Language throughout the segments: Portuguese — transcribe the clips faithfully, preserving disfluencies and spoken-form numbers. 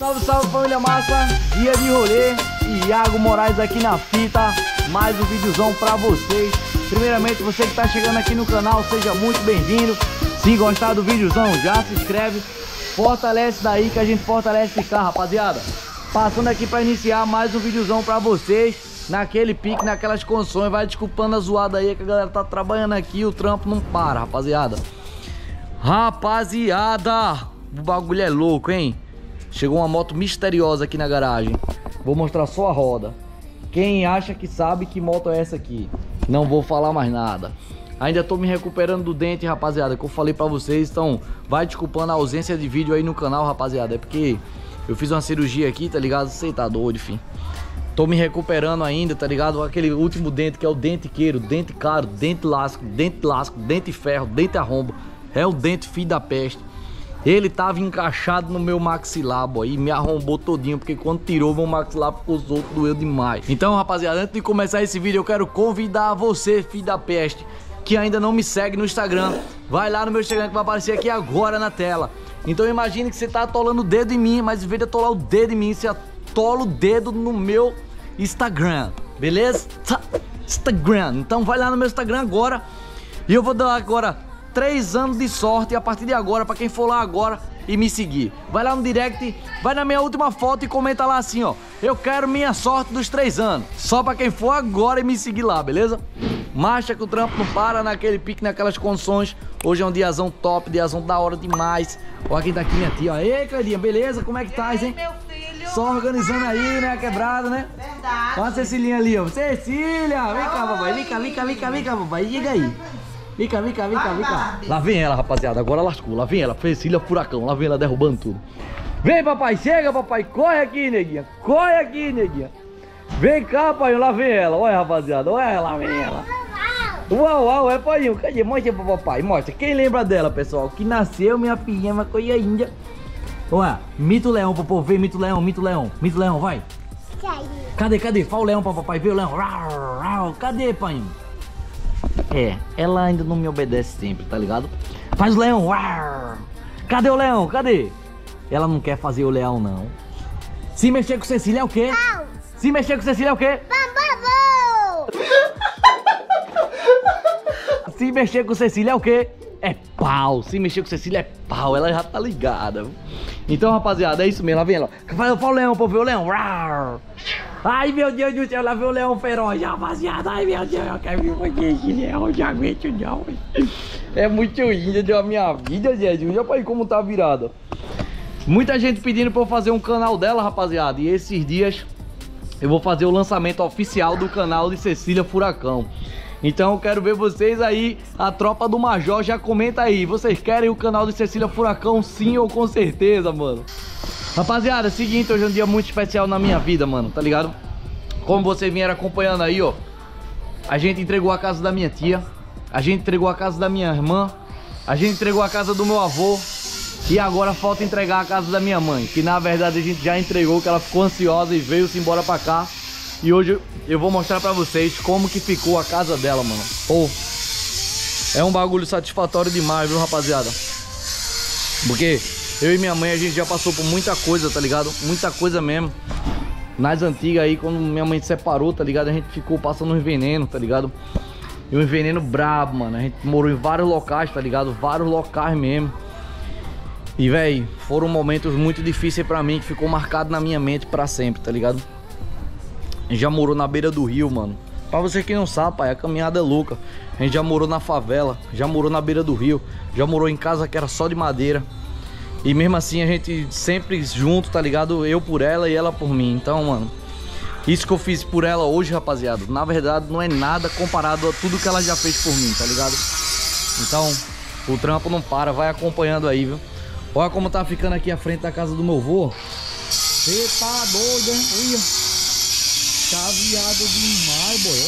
Salve, salve família massa, dia de rolê, Iago Moraes aqui na fita, mais um videozão pra vocês. Primeiramente, você que tá chegando aqui no canal, seja muito bem-vindo. Se gostar do videozão, já se inscreve, fortalece daí que a gente fortalece cá, rapaziada. Passando aqui pra iniciar mais um videozão pra vocês, naquele pique, naquelas condições. Vai desculpando a zoada aí que a galera tá trabalhando aqui, o trampo não para, rapaziada. Rapaziada, o bagulho é louco, hein? Chegou uma moto misteriosa aqui na garagem. Vou mostrar só a roda. Quem acha que sabe que moto é essa aqui? Não vou falar mais nada. Ainda tô me recuperando do dente, rapaziada, que eu falei pra vocês. Então vai desculpando a ausência de vídeo aí no canal, rapaziada. É porque eu fiz uma cirurgia aqui, tá ligado? Você tá doido, enfim. Tô me recuperando ainda, tá ligado? Aquele último dente que é o dente queiro, dente caro, dente lasco, dente lasco, dente ferro, dente arrombo. É o dente filho da peste. Ele tava encaixado no meu maxilar, boy, e me arrombou todinho, porque quando tirou meu maxilar ficou solto, doeu demais. Então, rapaziada, antes de começar esse vídeo, eu quero convidar você, filho da peste, que ainda não me segue no Instagram. Vai lá no meu Instagram que vai aparecer aqui agora na tela. Então imagine que você tá atolando o dedo em mim, mas em vez de atolar o dedo em mim, você atola o dedo no meu Instagram, beleza? Instagram. Então vai lá no meu Instagram agora, e eu vou dar agora três anos de sorte a partir de agora pra quem for lá agora e me seguir. Vai lá no direct, vai na minha última foto e comenta lá assim, ó: eu quero minha sorte dos três anos. Só pra quem for agora e me seguir lá, beleza? Marcha que o trampo não para, naquele pique, naquelas condições. Hoje é um diazão top, diazão da hora demais. Olha quem tá aqui, minha tia, ó. Ei, Cleidinha, beleza? Como é que tá, hein? Meu filho. Só organizando aí, né? Quebrada, né? Verdade. Olha a Cecilinha ali, ó. Cecília, vem cá, papai. Vem cá, vem cá, vem cá, vem cá, papai. Diga aí. Vem cá, vem cá, vem cá, vem cá. Lá vem ela, rapaziada. Agora lascou. Lá vem ela. Cecília Furacão. Lá vem ela derrubando tudo. Vem, papai. Chega, papai. Corre aqui, neguinha. Corre aqui, neguinha. Vem cá, pai. Lá vem ela. Olha, rapaziada. Olha, lá vem ela. Uau, uau. É, pai. Cadê? Mostra pro papai. Mostra. Quem lembra dela, pessoal? Que nasceu, minha filhinha, uma coisa índia. Olha. Mito leão, pro povo. Vem, mito leão, mito leão. Mito leão, vai. Cadê, cadê? Fala o leão pra papai. Vê o leão. Cadê, pai? É, ela ainda não me obedece sempre, tá ligado? Faz o leão. Uau. Cadê o leão? Cadê? Ela não quer fazer o leão, não. Se mexer com Cecília é o quê? Não. Se mexer com Cecília é o quê? Bambabu. Se mexer com Cecília é o quê? É pau. Se mexer com Cecília é pau. Ela já tá ligada. Então, rapaziada, é isso mesmo. Lá vem ela. Fala o leão, pô, ver o leão. Uau. Ai, meu Deus do céu, lá vem o leão feroz, rapaziada. Ai, meu Deus, eu quero ver esse leão, já aguento não. É muito índia da minha vida, Jesus. Olha pra aí como tá virada. Muita gente pedindo pra eu fazer um canal dela, rapaziada. E esses dias eu vou fazer o lançamento oficial do canal de Cecília Furacão. Então eu quero ver vocês aí, a tropa do Major, já comenta aí. Vocês querem o canal de Cecília Furacão, sim ou com certeza, mano? Rapaziada, é o seguinte, hoje é um dia muito especial na minha vida, mano, tá ligado? Como vocês vieram acompanhando aí, ó, a gente entregou a casa da minha tia, a gente entregou a casa da minha irmã, a gente entregou a casa do meu avô, e agora falta entregar a casa da minha mãe, que na verdade a gente já entregou, que ela ficou ansiosa e veio-se embora pra cá. E hoje eu vou mostrar pra vocês como que ficou a casa dela, mano. Pô, é um bagulho satisfatório demais, viu, rapaziada? Porque eu e minha mãe, a gente já passou por muita coisa, tá ligado? Muita coisa mesmo. Nas antigas aí, quando minha mãe se separou, tá ligado? A gente ficou passando um veneno, tá ligado? E um veneno brabo, mano. A gente morou em vários locais, tá ligado? Vários locais mesmo. E, véi, foram momentos muito difíceis pra mim, que ficou marcado na minha mente pra sempre, tá ligado? A gente já morou na beira do rio, mano. Pra você que não sabe, pai, a caminhada é louca. A gente já morou na favela, já morou na beira do rio, já morou em casa que era só de madeira. E mesmo assim a gente sempre junto, tá ligado? Eu por ela e ela por mim. Então, mano, isso que eu fiz por ela hoje, rapaziada, na verdade não é nada comparado a tudo que ela já fez por mim, tá ligado? Então, o trampo não para, vai acompanhando aí, viu? Olha como tá ficando aqui a frente da casa do meu avô. Você tá doido, hein? Olha. Chaveado demais, boy.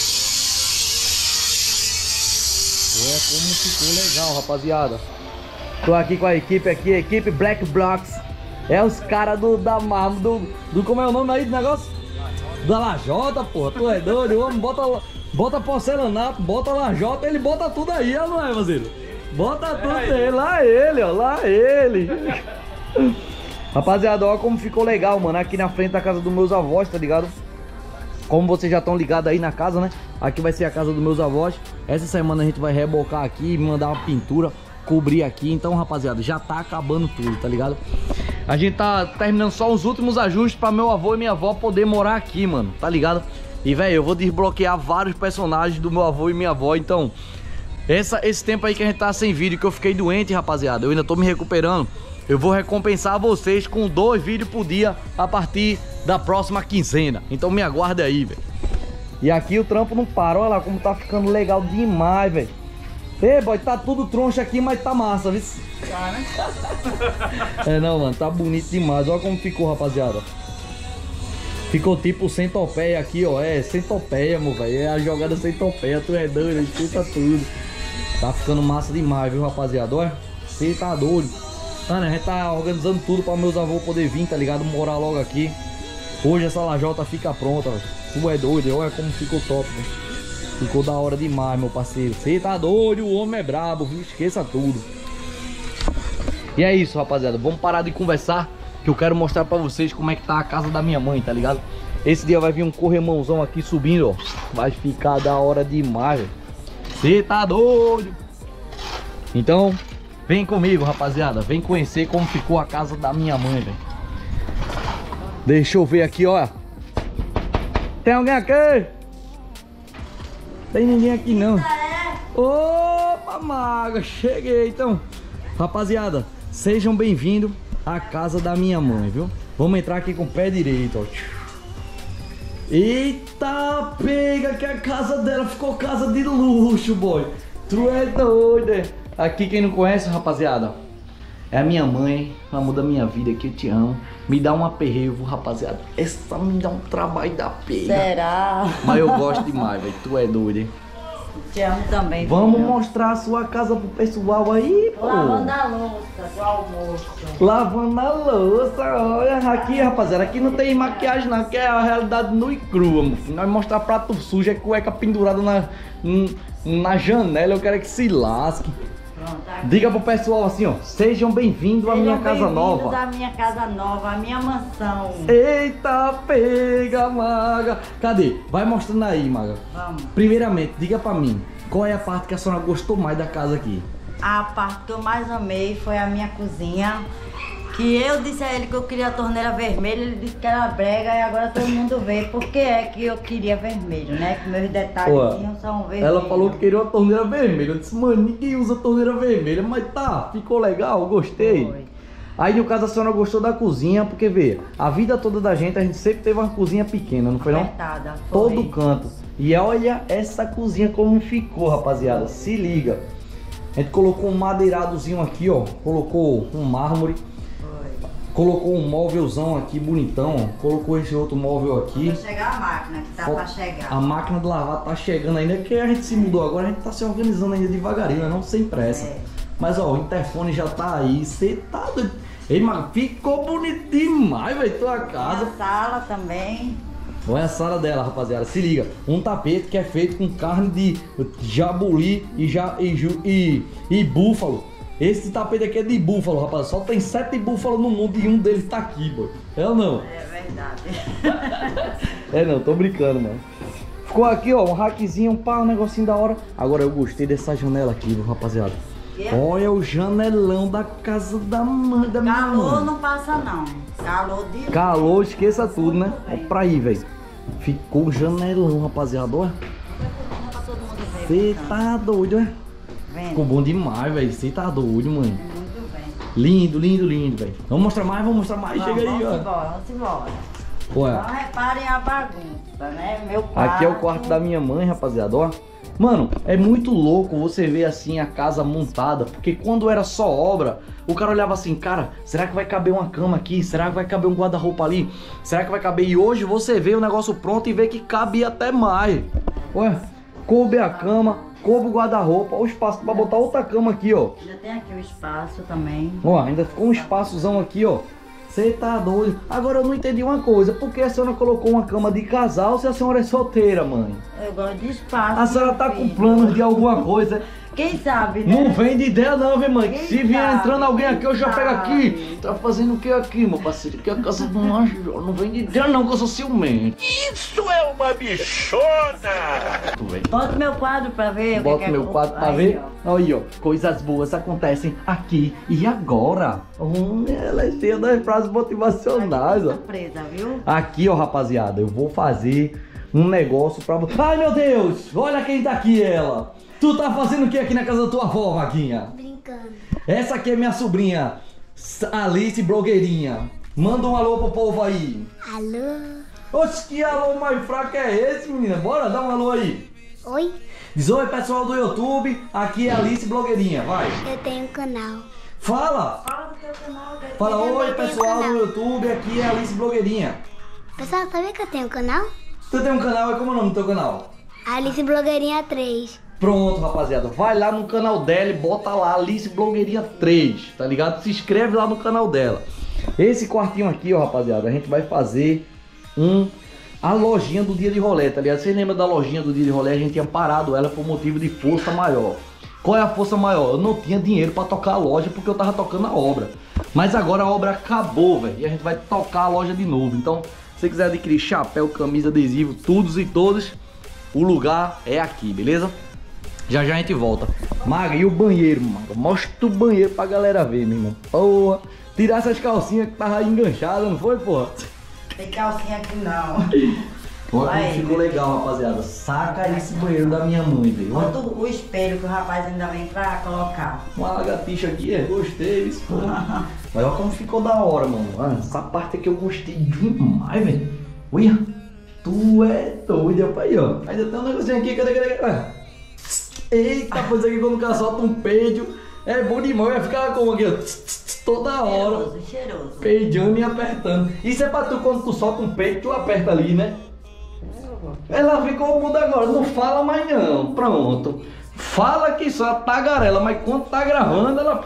Olha como ficou legal, rapaziada. Tô aqui com a equipe aqui, a equipe Black Blocks. É os caras do, da marma, do, do... Como é o nome aí do negócio? Da lajota, porra. Tu é doido? O homem bota, bota porcelanato, bota lajota, ele bota tudo aí, ó, não é, Vasilho? Bota tudo aí. Lá ele, ó, lá ele. Rapaziada, olha como ficou legal, mano. Aqui na frente da casa dos meus avós, tá ligado? Como vocês já estão ligados aí na casa, né? Aqui vai ser a casa dos meus avós. Essa semana a gente vai rebocar aqui, mandar uma pintura, cobrir aqui. Então, rapaziada, já tá acabando tudo, tá ligado? A gente tá terminando só os últimos ajustes pra meu avô e minha avó poder morar aqui, mano, tá ligado? E, velho, eu vou desbloquear vários personagens do meu avô e minha avó. Então, essa, esse tempo aí que a gente tá sem vídeo, que eu fiquei doente, rapaziada, eu ainda tô me recuperando, eu vou recompensar vocês com dois vídeos por dia a partir da próxima quinzena. Então me aguarde aí, velho. E aqui o trampo não para. Olha lá como tá ficando legal demais, velho. Ei, boy, tá tudo troncho aqui, mas tá massa, viu? Tá, né? É, não, mano, tá bonito demais. Olha como ficou, rapaziada. Ficou tipo centopeia aqui, ó. É, centopeia, meu velho. É a jogada centopeia. Tu é doido, escuta tudo. Tá ficando massa demais, viu, rapaziada? Olha, você tá doido. Mano, a gente tá organizando tudo pra meus avôs poder vir, tá ligado? Morar logo aqui. Hoje essa lajota fica pronta, velho. Tu é doido, olha como ficou top, velho. Ficou da hora demais, meu parceiro. Você tá doido, o homem é brabo, viu? Esqueça tudo. E é isso, rapaziada. Vamos parar de conversar, que eu quero mostrar pra vocês como é que tá a casa da minha mãe, tá ligado? Esse dia vai vir um corremãozão aqui subindo, ó. Vai ficar da hora demais, velho. Você tá doido. Então, vem comigo, rapaziada. Vem conhecer como ficou a casa da minha mãe, velho. Deixa eu ver aqui, ó. Tem alguém aqui? Tem ninguém aqui não. Opa, maga, cheguei. Então, rapaziada, sejam bem-vindos à casa da minha mãe, viu? Vamos entrar aqui com o pé direito, ó. Eita, pega que a casa dela ficou casa de luxo, boy. Tu é doido, é? Aqui quem não conhece, rapaziada, é a minha mãe, amor da minha vida, que eu te amo. Me dá um aperreio, rapaziada. Essa me dá um trabalho da pega. Será? Mas eu gosto demais, velho. Tu é doido, hein? Te amo também. Vamos filho. mostrar a sua casa pro pessoal aí, pô. Lavando a louça do almoço. Lavando a louça, olha. Aqui, rapaziada, aqui não tem maquiagem não, aqui é a realidade nua e crua, meu filho. Nós mostrar prato sujo, é cueca pendurada na, na janela, eu quero que se lasque. Pronto, aqui. Diga pro pessoal assim, ó, sejam bem-vindos à minha casa nova. Bem-vindos à minha casa nova, à minha mansão. Eita, pega, maga. Cadê? Vai mostrando aí, maga. Vamos. Primeiramente, diga pra mim, qual é a parte que a senhora gostou mais da casa aqui? A parte que eu mais amei foi a minha cozinha. Que eu disse a ele que eu queria a torneira vermelha, ele disse que era brega e agora todo mundo vê porque é que eu queria vermelho, né? Que meus detalhezinhos são vermelhos. Ela falou que queria uma torneira vermelha. Eu disse, mano, ninguém usa torneira vermelha. Mas tá, ficou legal, gostei. Foi. Aí no caso a senhora gostou da cozinha, porque vê, a vida toda da gente, a gente sempre teve uma cozinha pequena, não foi não? Apertada, foi. Todo canto. E olha essa cozinha como ficou, rapaziada. Se liga. A gente colocou um madeiradozinho aqui, ó. Colocou um mármore. Colocou um móvelzão aqui bonitão, ó. Colocou esse outro móvel aqui. Vai chegar a máquina, que tá pra chegar. A máquina de lavar tá chegando ainda, porque a gente se mudou agora, a gente tá se organizando ainda devagarinho, não sem pressa. É. Mas ó, o interfone já tá aí, cê tá doido. Ei, mano, ficou bonito demais, velho, tua casa. A sala também. Olha a sala dela, rapaziada, se liga. Um tapete que é feito com carne de jabuli e, ja, e, ju, e, e búfalo. Esse tapete aqui é de búfalo, rapaz. Só tem sete búfalos no mundo e um deles tá aqui, boy. É ou não? É verdade. É não, tô brincando, mano. Ficou aqui, ó, um rackzinho, um pá, um negocinho da hora. Agora eu gostei dessa janela aqui, viu, rapaziada. Yeah. Olha o janelão da casa da mãe da minha Calor mãe. não passa não. Calor de... Calor, esqueça tudo, né? Ó pra aí, velho. Ficou o janelão, rapaziada, ó. Pra todo mundo ver. Você tá doido, é? Vendo? Ficou bom demais, velho. Você tá doido, mano. Muito bem. Lindo, lindo, lindo, velho. Vamos mostrar mais, vamos mostrar mais. Vamos, Chega aí, vamos ó. embora, vamos embora. Olha. Não reparem a bagunça, né? Meu quarto. Aqui é o quarto da minha mãe, rapaziada, ó. Mano, é muito louco você ver assim a casa montada, porque quando era só obra, o cara olhava assim, cara, será que vai caber uma cama aqui? Será que vai caber um guarda-roupa ali? Será que vai caber? E hoje você vê o negócio pronto e vê que cabe até mais. Olha, coube a cama, coube o guarda-roupa, o espaço pra botar outra cama aqui, ó. Já tem aqui o espaço também. Ó, ainda ficou um espaçozão aqui, ó. Você tá doido. Agora eu não entendi uma coisa. Por que a senhora colocou uma cama de casal se a senhora é solteira, mãe? Eu gosto de espaço. A senhora tá meu com filho. planos de alguma coisa. Quem sabe, né? Não vem de ideia não, viu, mãe? Quem Se vier sabe, entrando alguém aqui, eu já quem pego sabe. aqui. Tá fazendo o que aqui, meu parceiro? Aqui é a casa do Major. Não vem de ideia não, que eu sou ciumento. Isso é uma bichona! Tu vem. Bota meu quadro pra ver. o que Bota que meu é- quadro pra Aí, ver. ó. Aí, ó. Coisas boas acontecem aqui e agora. Hum, ela é cheia das frases motivacionais, ó. Surpresa, viu? Aqui, ó, rapaziada, eu vou fazer um negócio pra... Ai, meu Deus! Olha quem tá aqui, ela! Tu tá fazendo o que aqui na casa da tua avó, Vaguinha? Brincando. Essa aqui é minha sobrinha, Alice Blogueirinha. Manda um alô pro povo aí. Alô? Oxe, que alô mais fraco é esse, menina? Bora, dá um alô aí. Oi? Diz oi, pessoal do YouTube, aqui é Alice Blogueirinha, vai. Eu tenho um canal. Fala! Fala do teu canal. Dele. Fala, Eu oi, também tenho pessoal do canal. YouTube, aqui é Alice Blogueirinha. Pessoal, sabia que eu tenho um canal? Tu tem um canal, é como é o nome do teu canal? Alice Blogueirinha três. Pronto, rapaziada, vai lá no canal dela e bota lá Alice Blogueirinha três, tá ligado? Se inscreve lá no canal dela. Esse quartinho aqui, ó, rapaziada, a gente vai fazer um a lojinha do dia de rolê, tá ligado? Vocês lembram da lojinha do dia de rolê? A gente tinha parado ela por motivo de força maior. Qual é a força maior? Eu não tinha dinheiro pra tocar a loja porque eu tava tocando a obra. Mas agora a obra acabou, velho, e a gente vai tocar a loja de novo. Então, se você quiser adquirir chapéu, camisa, adesivo, todos e todas, o lugar é aqui, beleza? Já já a gente volta. Maga, e o banheiro, Maga? Mostra o banheiro pra galera ver, meu irmão. Porra, tirar essas calcinhas que tava enganchadas, não foi, porra? Tem calcinha aqui não. Olha como Vai, ficou né? legal, rapaziada. Saca esse banheiro da minha mãe, velho. Bota Olha, o o espelho que o rapaz ainda vem pra colocar. uma lagartixa aqui, é, gostei, isso, porra. Mas olha como ficou da hora, mano. Ah, essa parte aqui eu gostei demais, velho. Olha, tu é doido, pai, ó. Ainda tem um negocinho aqui, cadê, cadê, cadê? Ah. Eita, pois aqui quando o cara solta um peido, é bom demais, vai ficar como aqui, ó, toda hora. Cheiroso, cheiroso. Peidando e apertando. Isso é pra tu, quando tu solta um peito, tu aperta ali, né? Ela ficou muda agora, não fala mais não, pronto. Fala que só tagarela, mas quando tá gravando, ela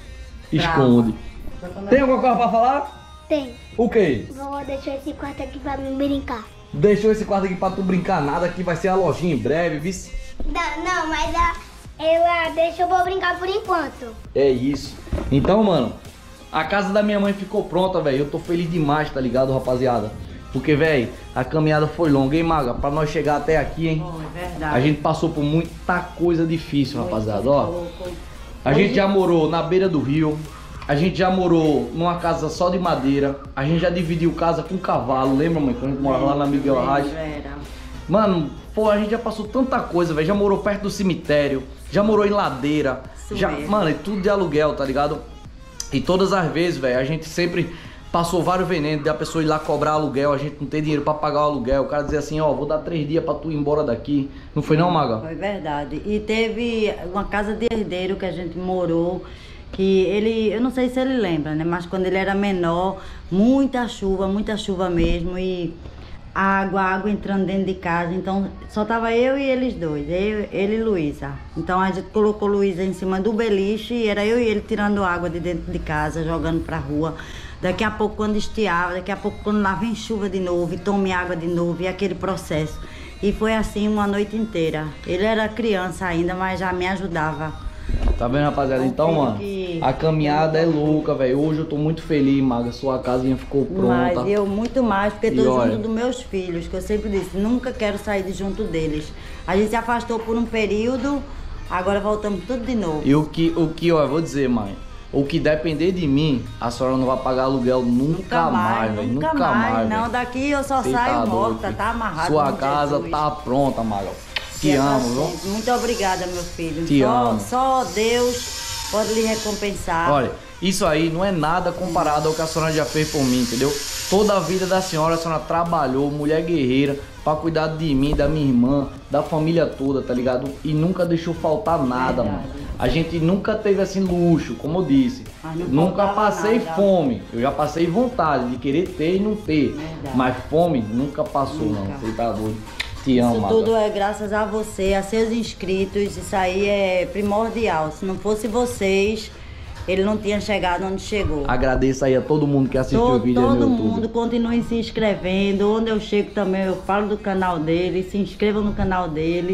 esconde. Tem alguma coisa pra falar? Tem. O quê? Vou deixar esse quarto aqui pra mim brincar. Deixou esse quarto aqui pra tu brincar nada, aqui vai ser a lojinha em breve, vice. Não, não, mas a, ela deixa eu vou brincar por enquanto. É isso. Então, mano, a casa da minha mãe ficou pronta, velho. Eu tô feliz demais, tá ligado, rapaziada? Porque, velho, a caminhada foi longa, hein, Maga? Pra nós chegar até aqui, hein? Bom, é verdade. A gente passou por muita coisa difícil, rapaziada, ó. Pouco. A gente já morou na beira do rio. A gente já morou numa casa só de madeira. A gente já dividiu casa com cavalo. Lembra, mãe? Quando a gente morava lá na Miguel Arraes. Era. Mano, pô, a gente já passou tanta coisa, velho. Já morou perto do cemitério. Já morou em ladeira. Isso Já, mesmo. mano, é tudo de aluguel, tá ligado? E todas as vezes, velho, a gente sempre passou vários venenos de a pessoa ir lá cobrar aluguel. A gente não tem dinheiro pra pagar o aluguel. O cara dizia assim, ó, vou dar três dias pra tu ir embora daqui. Não foi não, Maga? Foi verdade. E teve uma casa de herdeiro que a gente morou, que ele, eu não sei se ele lembra, né? Mas quando ele era menor, muita chuva, muita chuva mesmo, e água, água entrando dentro de casa. Então só tava eu e eles dois, eu, ele e Luísa. Então a gente colocou Luísa em cima do beliche e era eu e ele tirando água de dentro de casa, jogando pra rua. Daqui a pouco quando estiava, daqui a pouco quando lá vem chuva de novo e tome água de novo, e aquele processo. E foi assim uma noite inteira. Ele era criança ainda, mas já me ajudava. Tá vendo, rapaziada? Então, Confio mano, que- a caminhada é louca, velho. Hoje eu tô muito feliz, Maga. Sua casinha ficou pronta. Mas eu muito mais, porque E tô olha- junto dos meus filhos, que eu sempre disse, nunca quero sair de junto deles. A gente se afastou por um período, agora voltamos tudo de novo. E o que, o que, ó, eu vou dizer, mãe. O que depender de mim, a senhora não vai pagar aluguel nunca, mais, velho. nunca, Nunca mais. mais, Não, velho. daqui eu só Cê saio tá morta, doido, tá amarrado. Sua com casa Jesus. tá pronta, Maga. Que Te é amo, pra viu? sempre. Muito obrigada, meu filho. Te só, amo. só Deus pode lhe recompensar. Olha, isso aí não é nada comparado ao que a senhora já fez por mim, entendeu? Toda a vida da senhora, a senhora trabalhou, mulher guerreira, pra cuidar de mim, da minha irmã, da família toda, tá ligado? E nunca deixou faltar nada, Verdade. mano. A gente nunca teve assim luxo, como eu disse. Mas não Nunca faltava passei nada. fome. Eu já passei vontade de querer ter e não ter. Verdade. Mas fome nunca passou, Nunca. não. Você tá doido. Te amo, Isso Maga. tudo é graças a você, a seus inscritos, isso aí é primordial. Se não fosse vocês, ele não tinha chegado onde chegou. Agradeço aí a todo mundo que assistiu o Todo, vídeo aí no todo YouTube. mundo continue se inscrevendo. Onde eu chego também, eu falo do canal dele. Se inscrevam no canal dele.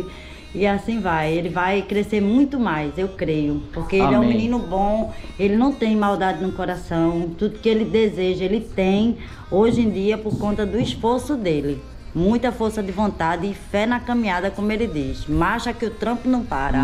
E assim vai, ele vai crescer muito mais, eu creio. Porque ele Amém. é um menino bom, ele não tem maldade no coração. Tudo que ele deseja, ele tem hoje em dia por conta do esforço dele. Muita força de vontade e fé na caminhada, como ele diz. Marcha que o trampo não para.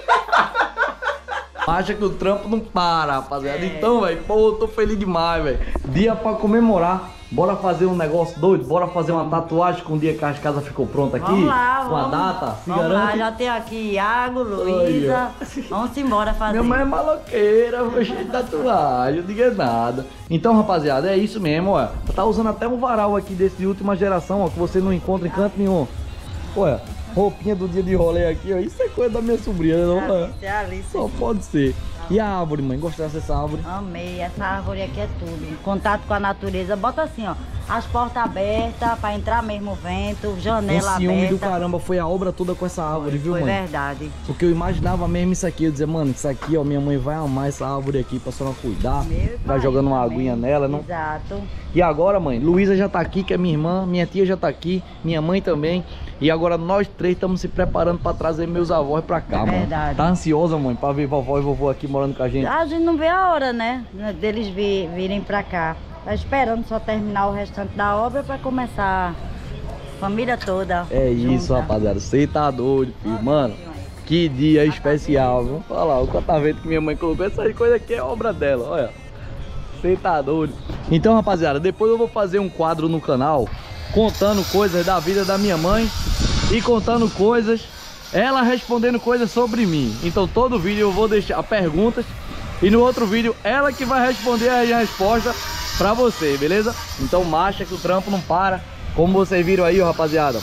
Acha que o trampo não para, rapaziada. É. Então, velho, pô, eu tô feliz demais, velho. Dia pra comemorar. Bora fazer um negócio doido? Bora fazer uma tatuagem com o dia que a casa ficou pronta aqui? Vamos lá, com a vamos. data? Se Vamos garante? lá, já tem aqui Iago, Luísa. Vamos embora fazer. Minha mãe é maloqueira, foi cheia de tatuagem, não diga nada. Então, rapaziada, é isso mesmo, ó. Tá usando até um varal aqui desse de última geração, ó, que você não encontra em canto nenhum. Olha, roupinha do dia de rolê aqui, ó. Isso é coisa da minha sobrinha, não é? Alice, é Alice. Só pode ser. E a árvore, mãe? Gostasse dessa árvore? Amei, essa árvore aqui é tudo. Contato com a natureza. Bota assim, ó, as portas abertas pra entrar mesmo o vento, janela Um ciúme aberta. do caramba, foi a obra toda com essa árvore, viu, Foi mãe? verdade. Porque eu imaginava mesmo isso aqui, eu dizia, mano, isso aqui, ó, minha mãe vai amar essa árvore aqui pra senhora cuidar. Meu Vai pai jogando uma também. aguinha nela, não? Exato. E agora, mãe, Luísa já tá aqui, que é minha irmã, minha tia já tá aqui, minha mãe também. E agora nós três estamos se preparando pra trazer meus avós pra cá, mano. Verdade. Tá ansiosa, mãe, pra ver vovó e vovô aqui morando com a gente? A gente não vê a hora, né, deles vi- virem pra cá. Tá esperando só terminar o restante da obra pra começar a família toda. É isso, junta. rapaziada. Você tá doido, filho. Mano, que dia especial, viu? Olha lá, o catavento que minha mãe colocou. Essa coisa aqui é obra dela, olha. Você tá doido. Então, rapaziada, depois eu vou fazer um quadro no canal contando coisas da vida da minha mãe e contando coisas, ela respondendo coisas sobre mim. Então, todo vídeo eu vou deixar perguntas e no outro vídeo ela que vai responder a resposta pra você, beleza? Então, marcha que o trampo não para. Como vocês viram aí, ó, rapaziada.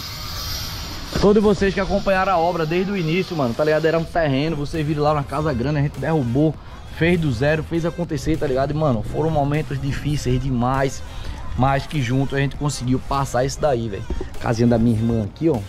Todos vocês que acompanharam a obra desde o início, mano, tá ligado? Era um terreno, vocês viram lá na casa grande, a gente derrubou, fez do zero, fez acontecer, tá ligado? E, mano, foram momentos difíceis demais, mas que junto a gente conseguiu passar isso daí, velho. Casinha da minha irmã aqui, ó.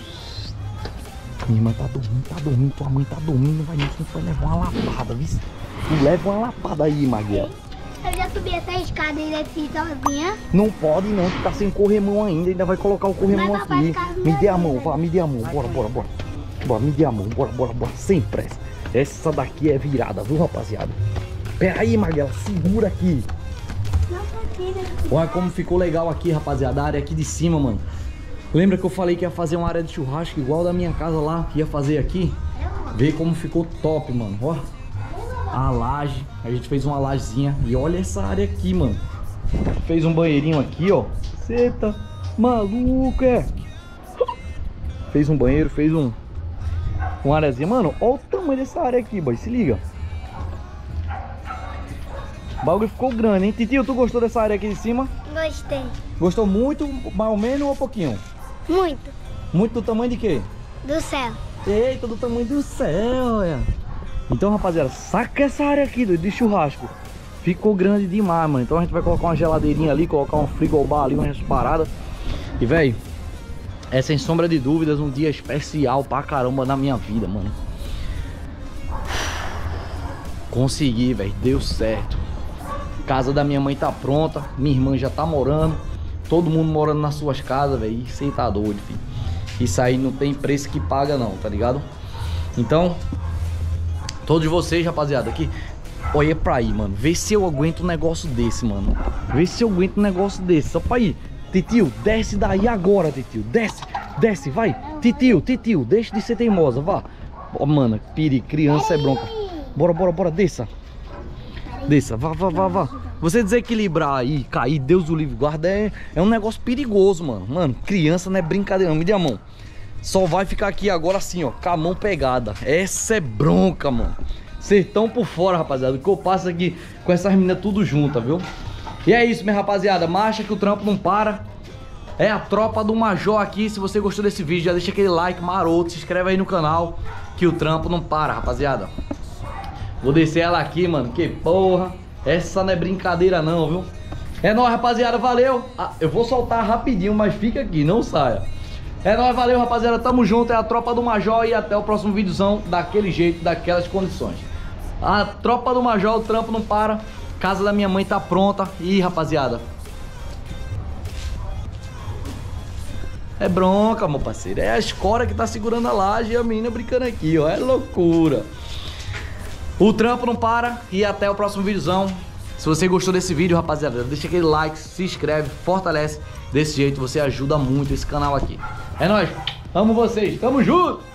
Minha irmã tá dormindo, tá dormindo, tua mãe tá dormindo, vai, não vai levar uma lapada, viu? Tu leva uma lapada aí, Maguela. Eu já subi essa escada e desci sozinha. Não pode não, tu tá sem corrimão ainda, ainda vai colocar o corrimão Mas papai aqui. fica Me dê a mão, vermelho. vá, me dê a mão, bora, bora, bora. Bora, me dê a mão, bora, bora, bora, sem pressa. Essa daqui é virada, viu, rapaziada? Pera aí, Maguela, segura aqui. Não precisa. Olha como ficou legal aqui, rapaziada, a área aqui de cima, mano. Lembra que eu falei que ia fazer uma área de churrasco igual da minha casa lá, que ia fazer aqui? Vê como ficou top, mano, ó. A laje, a gente fez uma lajezinha e olha essa área aqui, mano. Fez um banheirinho aqui, ó. Cê tá maluco, é? Fez um banheiro, fez um uma areazinha. Mano, olha o tamanho dessa área aqui, boy, se liga. O bagulho ficou grande, hein? Titio, tu gostou dessa área aqui de cima? Gostei. Gostou muito, mais ou menos ou pouquinho? Muito. Muito do tamanho de quê? Do céu. Eita, do tamanho do céu, olha. Então, rapaziada, saca essa área aqui de churrasco. Ficou grande demais, mano. Então a gente vai colocar uma geladeirinha ali, colocar um frigobar ali, umas paradas. E, velho, é sem sombra de dúvidas um dia especial pra caramba na minha vida, mano. Consegui, velho, deu certo. Casa da minha mãe tá pronta, minha irmã já tá morando. Todo mundo morando nas suas casas, velho. Isso aí tá doido, filho. Isso aí não tem preço que paga não, tá ligado? Então, todos vocês, rapaziada, aqui, olha pra aí, mano. Vê se eu aguento um negócio desse, mano. Vê se eu aguento um negócio desse. Só pra ir. Titio, desce daí agora, titio. Desce, desce, vai. Titio, titio, deixa de ser teimosa, vá. Ó, mano, piri, criança é bronca. Bora, bora, bora, desça. Desça, vá, vá, vá, vá. Você desequilibrar aí, cair, Deus o livre guarda, é, é um negócio perigoso, mano. Mano, criança não é brincadeira não. Me dê a mão. Só vai ficar aqui agora assim, ó, com a mão pegada. Essa é bronca, mano. Sertão por fora, rapaziada. Que eu passo aqui com essas meninas tudo juntas, viu? E é isso, minha rapaziada. Marcha que o trampo não para. É a tropa do Major aqui. Se você gostou desse vídeo, já deixa aquele like maroto. Se inscreve aí no canal, que o trampo não para, rapaziada. Vou descer ela aqui, mano. Que porra. Essa não é brincadeira não, viu? É nóis, rapaziada. Valeu. Ah, eu vou soltar rapidinho, mas fica aqui, não saia. É nóis, valeu, rapaziada. Tamo junto. É a tropa do Major. E até o próximo videozão daquele jeito, daquelas condições. A tropa do Major, o trampo não para. Casa da minha mãe tá pronta. E, rapaziada, É bronca, meu parceiro. É a escora que tá segurando a laje e a menina brincando aqui, ó. É loucura. O trampo não para e até o próximo videozão. Se você gostou desse vídeo, rapaziada, deixa aquele like, se inscreve, fortalece. Desse jeito você ajuda muito esse canal aqui. É nóis. Amo vocês. Tamo junto.